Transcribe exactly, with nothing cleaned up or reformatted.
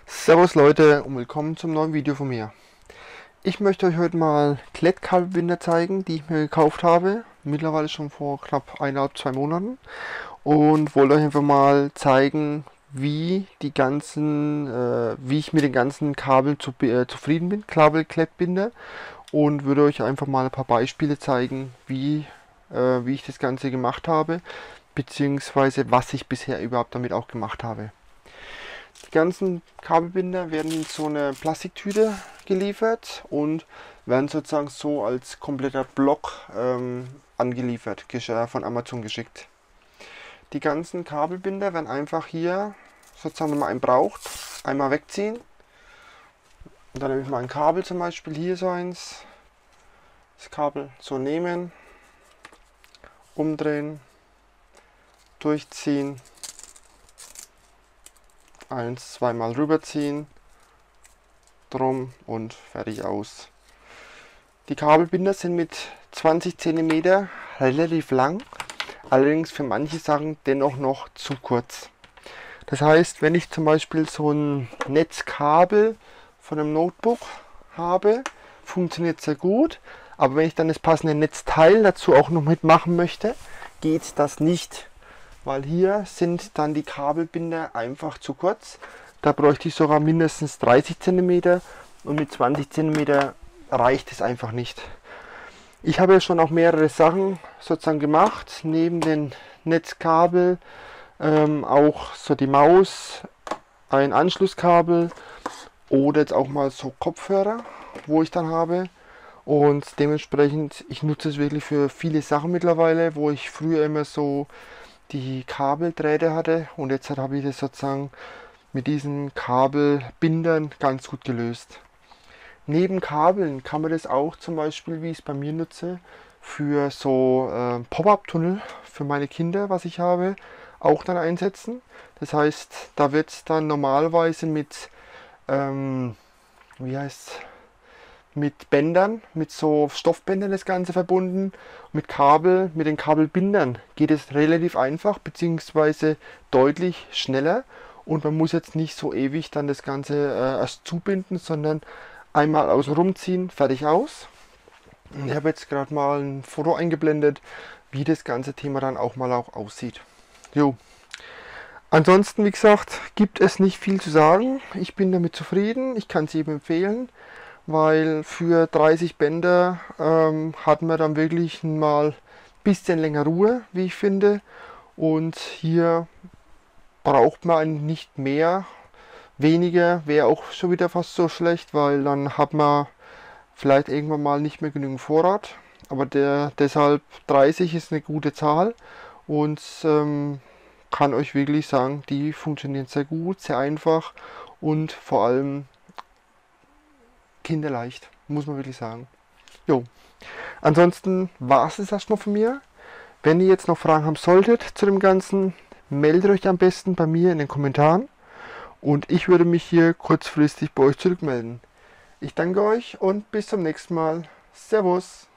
Servus Leute und willkommen zum neuen Video von mir. Ich möchte euch heute mal Klettkabelbinder zeigen, die ich mir gekauft habe. Mittlerweile schon vor knapp eineinhalb, zwei Monaten. Und wollte euch einfach mal zeigen, wie die ganzen, äh, wie ich mit den ganzen Kabeln zu, äh, zufrieden bin, Kabelklettbinder. Und würde euch einfach mal ein paar Beispiele zeigen, wie, äh, wie ich das Ganze gemacht habe, beziehungsweise was ich bisher überhaupt damit auch gemacht habe. Die ganzen Kabelbinder werden in so eine Plastiktüte geliefert und werden sozusagen so als kompletter Block ähm, angeliefert, von Amazon geschickt. Die ganzen Kabelbinder werden einfach hier, sozusagen, wenn man einen braucht, einmal wegziehen. Und dann nehme ich mal ein Kabel, zum Beispiel hier so eins. Das Kabel so nehmen, umdrehen, durchziehen. Eins, zweimal rüberziehen, drum und fertig aus. Die Kabelbinder sind mit zwanzig Zentimeter relativ lang, allerdings für manche Sachen dennoch noch zu kurz. Das heißt, wenn ich zum Beispiel so ein Netzkabel von einem Notebook habe, funktioniert sehr gut, aber wenn ich dann das passende Netzteil dazu auch noch mitmachen möchte, geht das nicht. Weil hier sind dann die Kabelbinder einfach zu kurz. Da bräuchte ich sogar mindestens dreißig Zentimeter und mit zwanzig Zentimeter reicht es einfach nicht. Ich habe ja schon auch mehrere Sachen sozusagen gemacht, neben den Netzkabel ähm, auch so die Maus, ein Anschlusskabel oder jetzt auch mal so Kopfhörer, wo ich dann habe. Und dementsprechend, ich nutze es wirklich für viele Sachen mittlerweile, wo ich früher immer so die Kabeldrähte hatte und jetzt habe ich das sozusagen mit diesen Kabelbindern ganz gut gelöst. Neben Kabeln kann man das auch zum Beispiel, wie ich es bei mir nutze, für so äh, Pop-up-Tunnel für meine Kinder, was ich habe, auch dann einsetzen. Das heißt, da wird es dann normalerweise mit, ähm, wie heißt mit Bändern, mit so Stoffbändern das Ganze verbunden. Mit Kabel, mit den Kabelbindern geht es relativ einfach bzw. deutlich schneller und man muss jetzt nicht so ewig dann das Ganze äh, erst zubinden, sondern einmal außen rumziehen, fertig aus. Und ich habe jetzt gerade mal ein Foto eingeblendet, wie das ganze Thema dann auch mal auch aussieht. Jo. Ansonsten, wie gesagt, gibt es nicht viel zu sagen. Ich bin damit zufrieden, ich kann es jedem empfehlen. Weil für dreißig Bänder ähm, hat man dann wirklich mal ein bisschen länger Ruhe, wie ich finde. Und hier braucht man nicht mehr. Weniger wäre auch schon wieder fast so schlecht, weil dann hat man vielleicht irgendwann mal nicht mehr genügend Vorrat. Aber der, deshalb dreißig ist eine gute Zahl und ähm, kann euch wirklich sagen, die funktionieren sehr gut, sehr einfach und vor allem kinderleicht, muss man wirklich sagen. Jo. Ansonsten war es das erstmal von mir. Wenn ihr jetzt noch Fragen haben solltet zu dem Ganzen, meldet euch am besten bei mir in den Kommentaren und ich würde mich hier kurzfristig bei euch zurückmelden. Ich danke euch und bis zum nächsten Mal. Servus!